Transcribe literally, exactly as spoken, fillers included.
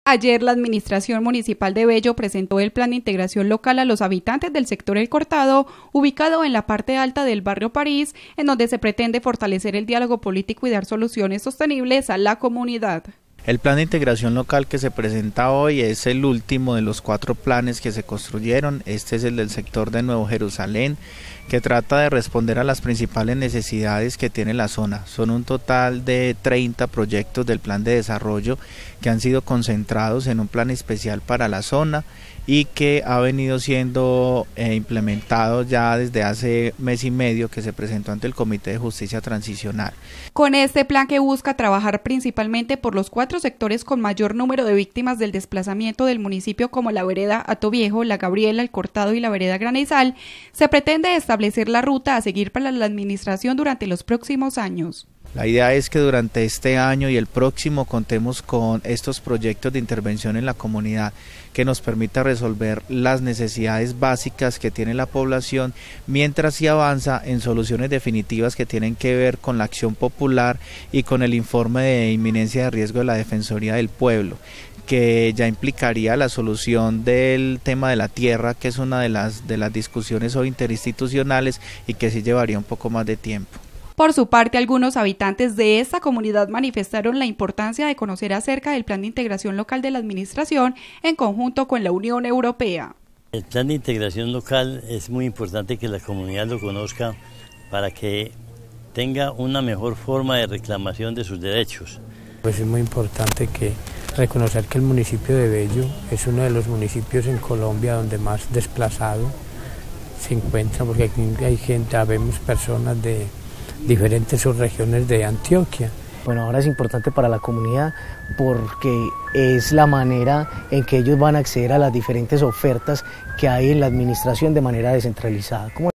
Ayer la Administración Municipal de Bello presentó el Plan de Integración Local a los habitantes del sector El Cortado, ubicado en la parte alta del barrio París, en donde se pretende fortalecer el diálogo político y dar soluciones sostenibles a la comunidad. El plan de integración local que se presenta hoy es el último de los cuatro planes que se construyeron. Este es el del sector de Nuevo Jerusalén, que trata de responder a las principales necesidades que tiene la zona. Son un total de treinta proyectos del plan de desarrollo que han sido concentrados en un plan especial para la zona y que ha venido siendo eh, implementado ya desde hace mes y medio, que se presentó ante el Comité de Justicia Transicional. Con este plan, que busca trabajar principalmente por los cuatro sectores con mayor número de víctimas del desplazamiento del municipio, como la vereda Atoviejo, la Gabriela, El Cortado y la vereda Granizal, se pretende establecer la ruta a seguir para la administración durante los próximos años. La idea es que durante este año y el próximo contemos con estos proyectos de intervención en la comunidad que nos permita resolver las necesidades básicas que tiene la población, mientras se avanza en soluciones definitivas que tienen que ver con la acción popular y con el informe de inminencia de riesgo de la Defensoría del Pueblo, que ya implicaría la solución del tema de la tierra, que es una de las, de las discusiones hoy interinstitucionales y que sí llevaría un poco más de tiempo. Por su parte, algunos habitantes de esta comunidad manifestaron la importancia de conocer acerca del Plan de Integración Local de la Administración en conjunto con la Unión Europea. El Plan de Integración Local es muy importante que la comunidad lo conozca para que tenga una mejor forma de reclamación de sus derechos. Pues es muy importante que reconocer que el municipio de Bello es uno de los municipios en Colombia donde más desplazado se encuentra, porque aquí hay gente, vemos personas de diferentes subregiones de Antioquia. Bueno, ahora es importante para la comunidad porque es la manera en que ellos van a acceder a las diferentes ofertas que hay en la administración de manera descentralizada.